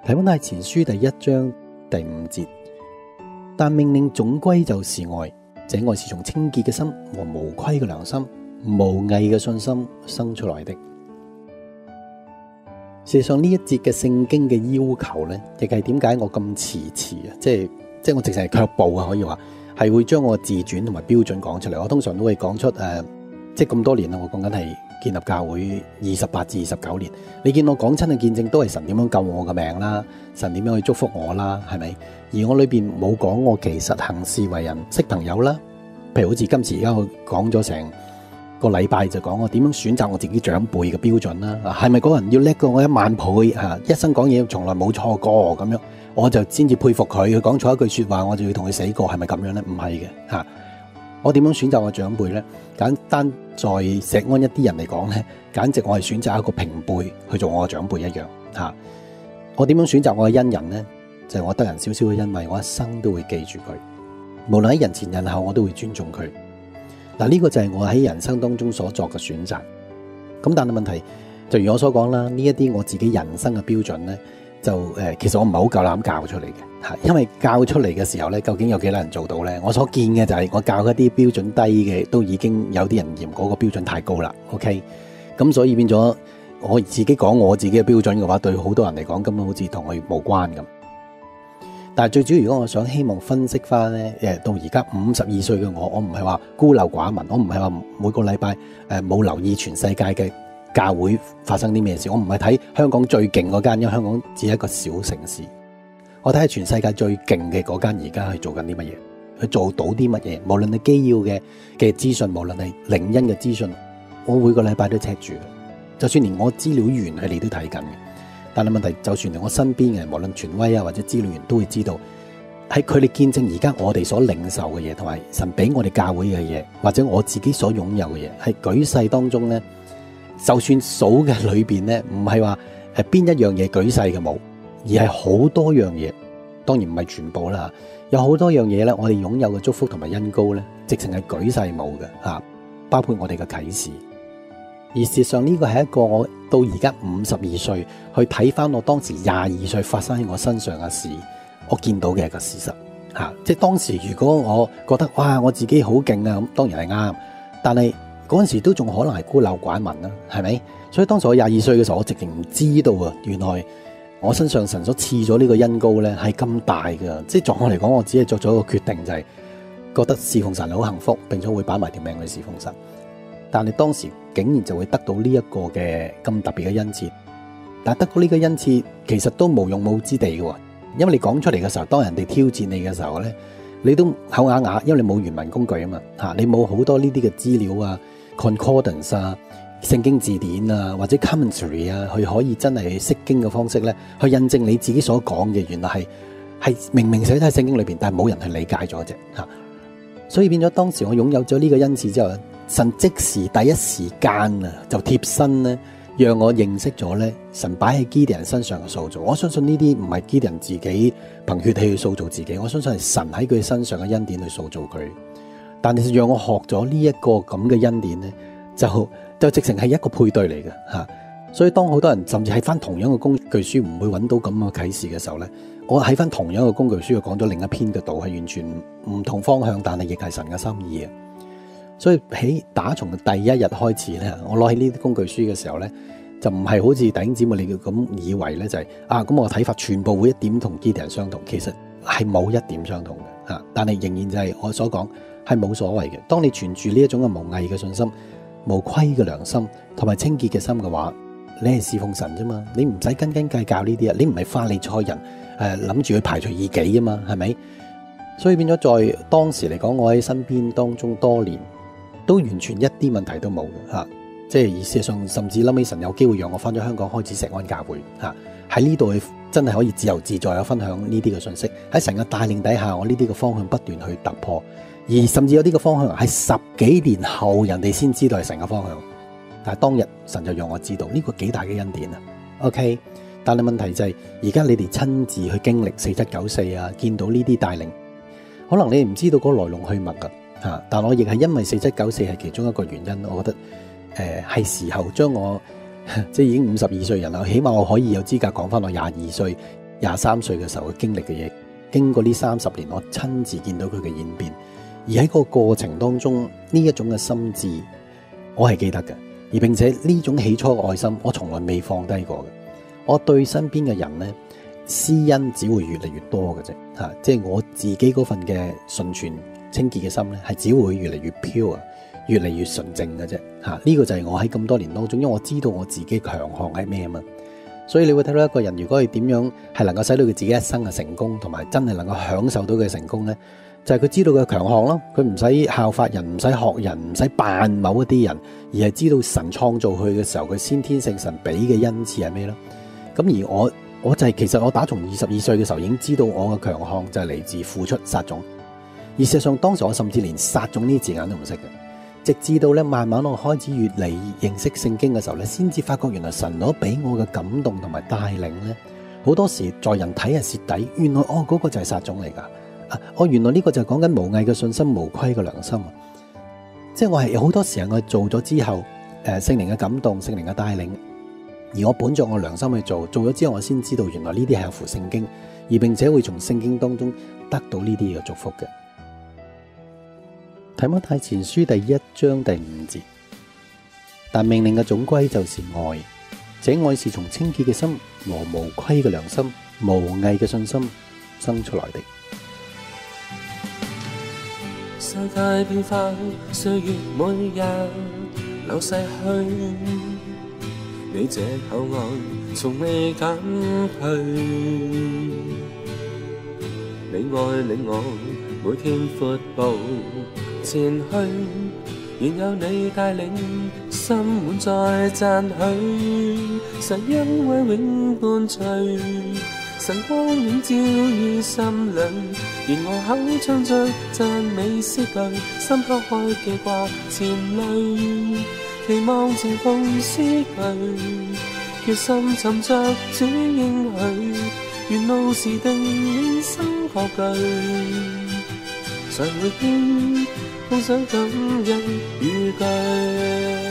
提摩太前書第1章第5節，但命令總歸就是愛，這愛是從清潔嘅心和無虧嘅良心、無偽嘅信心生出來的。事實上呢一節嘅聖經嘅要求呢，亦係點解我咁遲啊？即係我直情係卻步啊，可以話係會將我自傳同埋標準講出嚟。我通常都會講出即係咁多年啦，我講緊係建立教會28至29年。你見我講親嘅見證都係神點樣救我嘅命啦，神點樣去祝福我啦，係咪？而我裏邊冇講我其實行事為人識朋友啦，譬如好似今次而家我講咗成個禮拜就講我點樣選擇我自己長輩嘅標準啦，係咪嗰個人要叻過我10000倍啊？一生講嘢從來冇錯過咁樣，我就先至佩服佢。佢講錯一句說話，我就要同佢死過，係咪咁樣呢？唔係嘅吓。我點樣選擇我長輩呢？簡單在石安一啲人嚟講呢，簡直我係選擇一個平輩去做我嘅長輩一樣吓。我點樣選擇我嘅恩人呢？就係我得人少少嘅恩惠，我一生都會記住佢，無論喺人前人後，我都會尊重佢。嗱，呢個就係我喺人生當中所作嘅選擇。咁但係問題就如我所講啦，呢一啲我自己人生嘅標準呢，就其實我唔係好夠膽教出嚟嘅嚇，因為教出嚟嘅時候呢，究竟有幾多人做到呢？我所見嘅就係我教一啲標準低嘅，都已經有啲人嫌嗰個標準太高啦。OK，咁所以變咗我自己講我自己嘅標準嘅話，對好多人嚟講根本好似同佢無關咁。但係最主要，如果我想希望分析翻咧，到而家52歲嘅我唔係話孤陋寡聞，我唔係話每個禮拜冇留意全世界嘅教會發生啲咩事，我唔係睇香港最勁嗰間，因為香港只係一個小城市，我睇下全世界最勁嘅嗰間而家去做緊啲乜嘢，去做到啲乜嘢，無論係基要嘅資訊，無論係靈恩嘅資訊，我每個禮拜都 check 住，就算連我資料員佢哋都睇緊嘅。但係問題，就算我身邊嘅無論權威啊或者資料員都會知道，喺佢哋見證而家我哋所領受嘅嘢，同埋神俾我哋教會嘅嘢，或者我自己所擁有嘅嘢，係舉世當中呢，就算數嘅裏邊呢，唔係話邊一樣嘢舉世嘅冇，而係好多樣嘢，當然唔係全部啦，有好多樣嘢呢，我哋擁有嘅祝福同埋恩膏呢，直情係舉世冇嘅吓，包括我哋嘅啟示。而事實上呢個係一個我到而家52歲去睇翻我當時22歲發生喺我身上嘅事，我見到嘅一個事實吓，即係當時如果我覺得哇我自己好勁啊，咁當然係啱，但係嗰陣時都仲可能係孤陋寡聞啦，係咪？所以當時我22歲嘅時候，我直情唔知道啊，原來我身上神所賜咗呢個恩膏咧係咁大㗎，即係在我嚟講，我只係作咗一個決定，就係覺得侍奉神好幸福，並且會擺埋條命去侍奉神。但係當時竟然就會得到呢一個嘅咁特別嘅恩賜，但係得到呢個恩賜其實都無用武之地嘅，因為你講出嚟嘅時候，當人哋挑戰你嘅時候咧，你都口啞啞，因為你冇原文工具啊嘛，吓你冇好多呢啲嘅資料啊、concordance 啊、聖經字典啊或者 commentary 啊，去可以真係釋經嘅方式咧，去印證你自己所講嘅，原來係明明寫喺聖經裏邊，但係冇人去理解咗啫吓，所以變咗當時我擁有咗呢個恩賜之後，神即時第一時間啊，就貼身咧，讓我認識咗咧神擺喺基甸人身上嘅塑造。我相信呢啲唔係基甸人自己憑血氣去塑造自己，我相信係神喺佢身上嘅恩典去塑造佢。但係讓我學咗呢一個咁嘅恩典咧，就直情係一個配對嚟嘅吓。所以當好多人甚至喺翻同樣嘅工具書唔會揾到咁嘅啟示嘅時候咧，我喺翻同樣嘅工具書講咗另一篇嘅道，係完全唔同方向，但係亦係神嘅心意啊。所以喺打從第一日開始咧，我攞起呢啲工具書嘅時候咧，就唔係好似弟兄姊妹你咁以為咧，就係咁我嘅睇法全部會一點同基甸人相同，其實係冇一點相同嘅吓。但係仍然就係我所講係冇所謂嘅。當你存住呢一種嘅無偽嘅信心、無虧嘅良心同埋清潔嘅心嘅話，你係侍奉神啫嘛，你唔使斤斤計較呢啲啊，你唔係法利賽人諗住去排除異己啊嘛，係咪？所以變咗在當時嚟講，我喺身邊當中多年，都完全一啲問題都冇嘅吓，即係事實上甚至後尾神有機會讓我翻咗香港開始石安教會吓，喺呢度真係可以自由自在去分享呢啲嘅信息。喺神嘅帶領底下，我呢啲嘅方向不斷去突破，而甚至有啲嘅方向係10幾年後人哋先知道係神嘅方向，但係當日神就讓我知道呢個幾大嘅恩典啊。OK， 但係問題就係而家你哋親自去經歷4794啊，見到呢啲帶領，可能你唔知道嗰個來龍去脈噶。但我亦係因為4794係其中一個原因，我覺得係時候將我即係已經52歲人啦，起碼我可以有資格講翻我22歲 23歲嘅時候佢經歷嘅嘢，經過呢30年，我親自見到佢嘅演變。而喺個過程當中，呢一種嘅心志，我係記得嘅。而並且呢種起初嘅愛心，我從來未放低過嘅。我對身邊嘅人呢，施恩只會越嚟越多嘅啫。即係我自己嗰份嘅純全清潔嘅心呢，係只會越嚟越pure，越嚟越純正嘅啫。呢個就係我喺咁多年當中，因為我知道我自己強項係咩啊嘛。所以你會睇到一個人，如果係點樣係能夠使到佢自己一生嘅成功，同埋真係能夠享受到佢嘅成功呢，就係佢知道佢嘅強項咯。佢唔使效法人，唔使學人，唔使扮某一啲人，而係知道神創造佢嘅時候，佢先天性神俾嘅恩賜係咩咯。咁而我就係其實我打從22歲嘅時候已經知道我嘅強項就係嚟自付出撒種。而事實上當時我甚至連撒種呢啲字眼都唔識嘅。直至到咧，慢慢我開始越嚟越認識聖經嘅時候咧，先至發覺原來神攞俾我嘅感動同埋帶領咧，好多時在人睇係蝕底，原來嗰個就係撒種嚟噶。原來呢個就係講緊無偽嘅信心、無虧嘅良心。即係我係好多時候我做咗之後，聖靈嘅感動、聖靈嘅帶領，而我本着我良心去做咗之後，我先知道原來呢啲係合乎聖經，而並且會從聖經當中得到呢啲嘅祝福嘅。提摩太前書第1章第5節，但命令嘅總歸就是愛，這愛是從清潔嘅心和無虧嘅良心、無偽嘅信心生出來的。 世界變化，歲月每日流逝去，你這厚愛從未減退，你愛領我每天闊步前去，仍有你帶領，心滿載讚許，神恩惠永伴隨，神光永照於心裏，願我口唱着讚美詩句，心拋開記掛前淚，期望前奉詩句，決心尋着主應許，願路是定永生確據，常會見，奉上感恩語句。